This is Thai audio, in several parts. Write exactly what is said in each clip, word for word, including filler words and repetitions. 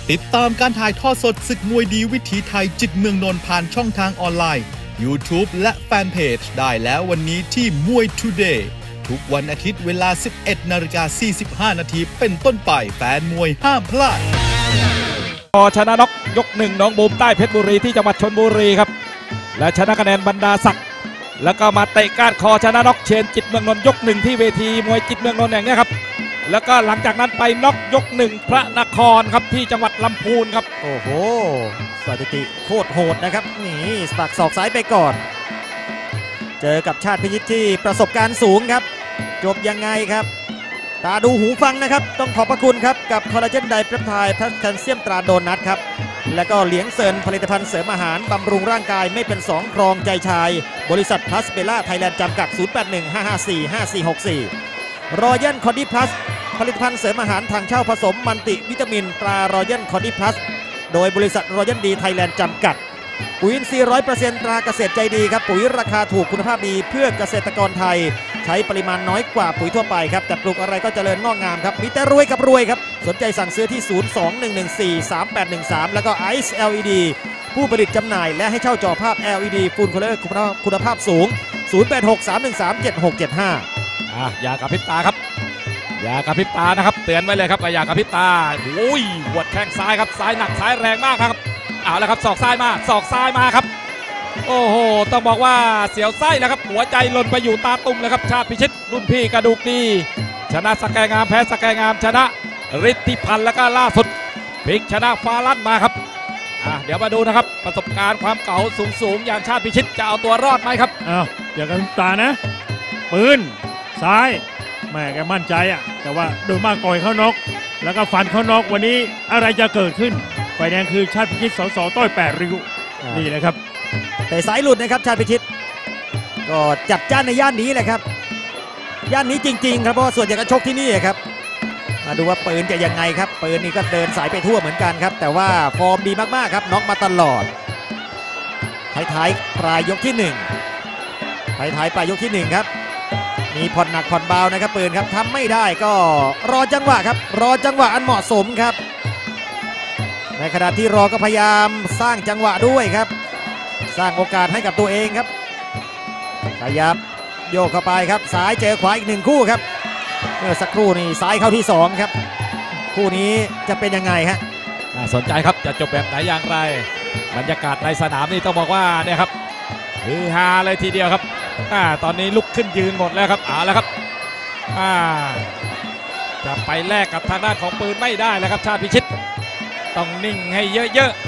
ติดตามการถ่ายทอดสดศึกมวยดีวิถีไทยจิตเมืองนนท์ผ่านช่องทางออนไลน์ YouTube และแฟนเพจได้แล้ววันนี้ที่มวย Today ทุกวันอาทิตย์เวลา สิบเอ็ดนาฬิกาสี่สิบห้านาทีเป็นต้นไปแฟนมวยห้ามพลาดพอชนะน็อกยกหนึ่งน้องบูมใต้เพชรบุรีที่จังหวัดชลบุรีครับและชนะคะแนนบรรดาศักดิ์แล้วก็มาเตะก้านคอชนะน็อกเชนจิตเมืองนนท์ยกหนึ่งที่เวทีมวยจิตเมืองนนท์อย่างนี้ครับแล้วก็หลังจากนั้นไปน็อกยกหนึ่งพระนครครับที่จังหวัดลำพูนครับโอ้โหสถิติโคตรโหดนะครับนี่ปักศอกซ้ายไปก่อนเจอกับชาติพิชิตที่ประสบการณ์สูงครับจบยังไงครับตาดูหูฟังนะครับต้องขอบพระคุณครับกับคอลลาเจนไดเปปไทด์แคลเซียมตราโดนัทครับแล้วก็เหลียงเซินผลิตภัณฑ์เสริมอาหารบำรุงร่างกายไม่เป็นสองครองใจชายบริษัทพลัสเบล่าไทยแลนด์จำกัดศูนย์ แปด หนึ่ง ห้า ห้า สี่ ห้า สี่ หก สี่รอยัลคอดี้พลัสผลิตภัณฑ์เสริมอาหารทางเช่าผสมมันติวิตามินตรารอยัลคอดี้พลัสโดยบริษัทรอยัลดีไทยแลนด์จำกัดปุ๋ยอินทรีย์ ร้อยเปอร์เซ็นต์ ตราเกษตรใจดีครับปุ๋ยราคาถูกคุณภาพดีเพื่อเกษตรกรไทยใช้ปริมาณน้อยกว่าปุ๋ยทั่วไปครับแต่ปลูกอะไรก็เจริญงอกงามครับมีแต่รวยกับรวยครับสนใจสั่งซื้อที่ ศูนย์ สอง หนึ่ง หนึ่ง สี่ สาม แปด หนึ่ง สาม แล้วก็ ไอซ์ แอล อี ดี ผู้ผลิตจำหน่ายและให้เช่าจอภาพ แอล อี ดี ฟูลคัลเลอร์คุณภาพสูง ศูนย์ แปด หก สาม หนึ่ง สาม เจ็ด หก เจ็ด ห้าอ่ะอย่ากระพริบตาครับอย่ากระพริบตานะครับเตือนไว้เลยครับอย่ากระพริบตาโอ้ยหัวแข้งซ้ายครับซ้ายหนักซ้ายแรงมากครับเอาแล้วครับศอกซ้ายมาศอกซ้ายมาครับโอ้โหต้องบอกว่าเสียวไส้แล้วครับหัวใจหล่นไปอยู่ตาตุ่มเลยครับชาติพิชิตรุ่นพี่กระดูกดีชนะสแกงามแพ้สแกงามชนะฤทธิพันธ์แล้วก็ล่าสุดพลิกชนะฟ้าลั่นมาครับอ่ะเดี๋ยวมาดูนะครับประสบการณ์ความเก่าสูงๆอย่างชาติพิชิตจะเอาตัวรอดไหมครับอ้าวอย่ากระพริบตานะปืนซ้ายแม่แกมั่นใจอ่ะแต่ว่าโดยมากต่อยเขาน็อกแล้วก็ฟันเขาน็อกวันนี้อะไรจะเกิดขึ้นฝ่ายแดงคือชาติพิชิตสสต้อยแปดริ้วนี่นะครับแต่สายหลุดนะครับชาติพิชิตก็จัดจ้านในย่านนี้แหละครับย่านนี้จริงๆครับเพราะว่าส่วนใหญ่ก็ชกที่นี่ครับมาดูว่าปืนจะยังไงครับปืนนี่ก็เดินสายไปทั่วเหมือนกันครับแต่ว่าฟอร์มดีมากๆครับน็อกมาตลอดท้ายๆปลายยกที่หนึ่งท้ายๆปลายยกที่หนึ่งครับมีผ่อนหนักผ่อนเบานะครับปืนครับทำไม่ได้ก็รอจังหวะครับรอจังหวะอันเหมาะสมครับในขณะที่รอก็พยายามสร้างจังหวะด้วยครับสร้างโอกาสให้กับตัวเองครับขยับโยกเข้าไปครับซ้ายเจอขวาอีกหนึ่งคู่ครับเมื่อสักครู่นี่ซ้ายเข้าที่สองครับคู่นี้จะเป็นยังไงฮะสนใจครับจะจบแบบไหนอย่างไรบรรยากาศในสนามนี่ต้องบอกว่าเนี่ยครับฮือฮาเลยทีเดียวครับอ่าตอนนี้ลุกขึ้นยืนหมดแล้วครับเอาแล้วครับอ่าจะไปแลกกับทางด้านของปืนไม่ได้แล้วครับชาติพิชิตต้องนิ่งให้เยอะๆ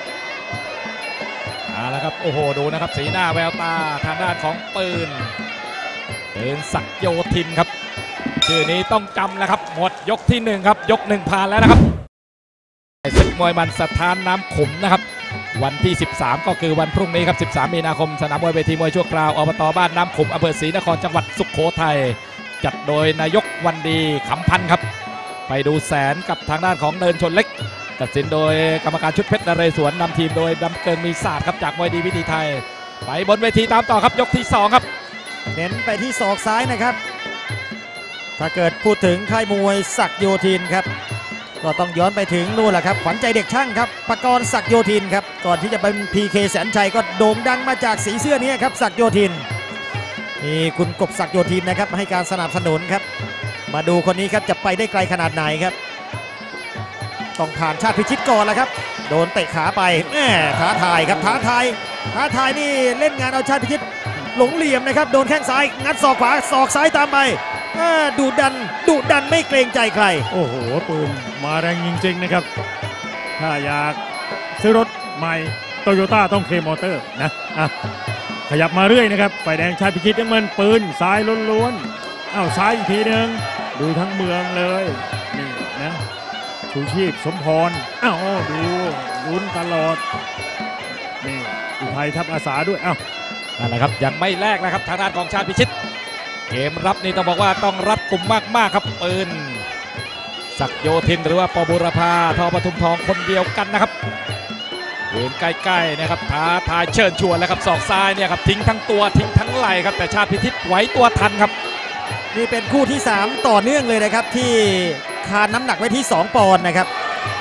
เอาละครับโอ้โหดูนะครับสีหน้าแววตาทางด้านของปืนปืนศักดิ์โยธินครับชื่อนี้ต้องจำแล้วครับหมดยกที่หนึ่งครับยกหนึ่งผ่านแล้วนะครับศึกมวยมันสถานน้ำขมนะครับวันที่สิบสามก็คือวันพรุ่งนี้ครับสิบสามมีนาคมสนามมวยเวทีมวยชั่วคราวอบต.บ้านน้ำขมอำเภอศรีนครจังหวัดสุโขทัยจัดโดยนายกวันดีขำพันธ์ครับไปดูแสนกับทางด้านของเดินชนเล็กตัดสินโดยกรรมการชุดเพชรนเรศวรนำทีมโดยดำเกินมีศาสตร์ครับจากมวยดีวิถีไทยไปบนเวทีตามต่อครับยกที่สองครับเน้นไปที่ศอกซ้ายนะครับถ้าเกิดพูดถึงค่ายมวยศักดิ์โยธินครับก็ต้องย้อนไปถึงนู่นแหละครับขวัญใจเด็กช่างครับปกรณ์ศักดิ์โยธินครับก่อนที่จะเป็น พี เค แสนชัยก็โด่งดังมาจากสีเสื้อนี้ครับศักดิ์โยธินมีคุณกบศักดิ์โยธินนะครับให้การสนับสนุนครับมาดูคนนี้ครับจะไปได้ไกลขนาดไหนครับต้องผ่านชาติพิชิตก่อนแล้วครับโดนเตะขาไปแหมท้าทายครับท้าทายท้าทายนี่เล่นงานเอาชาติพิชิตหลงเหลี่ยมนะครับโดนแข้งซ้ายงัดศอกขวาศอกซ้ายตามไปดุดันดุดันไม่เกรงใจใครโอ้โหปืนมาแรงจริงๆนะครับถ้าอยากซื้อรถใหม่โตโยต้าต้องเคมอเตอร์นะอ่ะขยับมาเรื่อยนะครับฝ่ายแดงชาติพิชิตน้ำเงินปืนซ้ายล้วนๆอ้าวซ้ายอีกทีหนึ่งดูทั้งเมืองเลยนี่นะชูชีพสมพรอ้าวดูลุ้นตลอดนี่อุทัยทัพอาสาด้วยอ้าวนั่นแหละครับยังไม่แลกนะครับทางด้านของชาติพิชิตเกมรับนี่ต้องบอกว่าต้องรัดกุมมากๆครับปืนศักดิ์โยธินหรือว่าปบุรพาทอปทุมทองคนเดียวกันนะครับยืนใกล้ๆนะครับท้าทายเชิญชวนแล้วครับศอกซ้ายเนี่ยครับทิ้งทั้งตัวทิ้งทั้งไหล่ครับแต่ชาติพิชิตไหวตัวทันครับนี่เป็นคู่ที่สามต่อเนื่องเลยนะครับที่คานน้ำหนักไว้ที่สองปอนด์นะครับ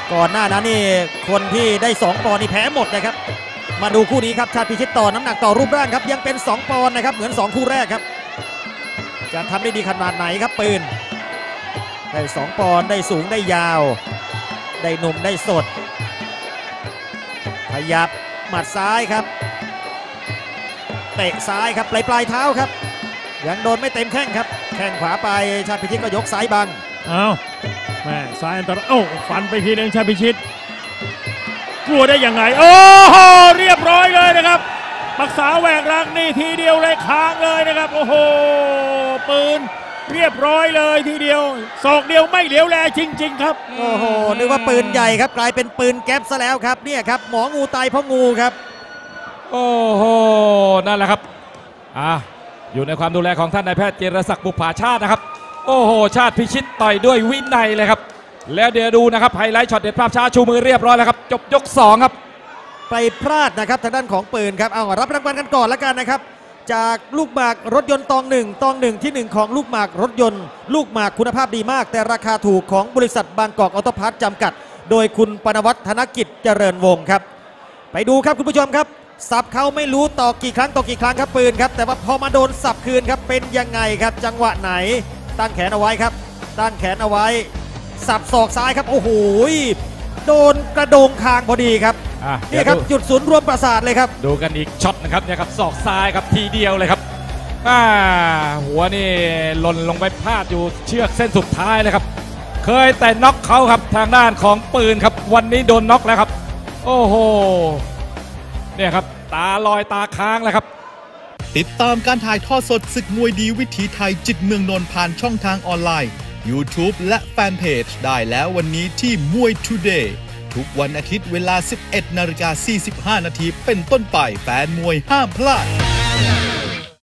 ก่อนหน้านั้นนี่คนที่ได้สองปอนด์นี่แพ้หมดนะครับมาดูคู่นี้ครับชาติพิชิตต่อน้ำหนักต่อรูปร่างครับยังเป็นสองปอนด์นะครับเหมือนสองคู่แรกครับจะทำได้ดีขนาดไหนครับปืนได้สองปอนด์ได้สูงได้ยาวได้หนุ่มได้สดขยับหมัดซ้ายครับเตะซ้ายครับปลายปลายเท้าครับยังโดนไม่เต็มแข้งครับแข้งขวาไปชาติพิชิตก็ยกซ้ายบังเอาแม่ซ้ายอันตรายโอ้ฟันไปทีนึงชาติพิชิตกลัวได้ยังไงโอ้โหเรียบร้อยเลยนะครับปักษาแหวกรักนี่ทีเดียวเลยค้างเลยนะครับโอ้โหปืนเรียบร้อยเลยทีเดียวศอกเดียวไม่เหลียวแลจริงๆครับโอ้โหนึกว่าปืนใหญ่ครับกลายเป็นปืนแก๊ปซะแล้วครับเนี่ยครับหมองูตายเพราะงูครับโอ้โหนั่นแหละครับอ่ะอยู่ในความดูแลของท่านนายแพทย์เจรศักดิ์บุภาชาตินะครับโอ้โหชาติพิชิตต่อยด้วยวินัยเลยครับแล้วเดี๋ยวดูนะครับไฮไลท์ช็อตเด็ดภาพช้าชูมือเรียบร้อยแล้วครับจบยกสองครับไปพลาดนะครับทางด้านของปืนครับเอารับรางวัลกันก่อนแล้วกันนะครับจากลูกหมากรถยนต์ตองหนึ่งตองหนึ่งที่หนึ่งของลูกหมากรถยนต์ลูกหมากคุณภาพดีมากแต่ราคาถูกของบริษัทบางกอกออโต้พาร์ทจำกัดโดยคุณปนวัฒน์ธนกิจเจริญวงศ์ครับไปดูครับคุณผู้ชมครับสับเขาไม่รู้ต่อกี่ครั้งต่อกี่ครั้งครับปืนครับแต่ว่าพอมาโดนสับคืนครับเป็นยังไงครับจังหวะไหนตั้งแขนเอาไว้ครับตั้งแขนเอาไว้สับศอกซ้ายครับโอ้โหโดนกระโดงคางพอดีครับนี่ครับจุดศูนย์รวมประสาทเลยครับดูกันอีกช็อตนะครับเนี่ยครับศอกซ้ายครับทีเดียวเลยครับหัวนี่หล่นลงไปพลาดอยู่เชือกเส้นสุดท้ายเลยครับเคยแต่น็อกเขาครับทางด้านของปืนครับวันนี้โดนน็อกแล้วครับโอ้โหเนี่ยครับตาลอยตาค้างแล้วครับติดตามการถ่ายทอดสดศึกมวยดีวิถีไทยจิตเมืองนนท์ผ่านช่องทางออนไลน์ YouTube และแฟนเพจได้แล้ววันนี้ที่มวย Today ทุกวันอาทิตย์เวลา สิบเอ็ดนาฬิกาสี่สิบห้านาทีเป็นต้นไปแฟนมวยห้ามพลาด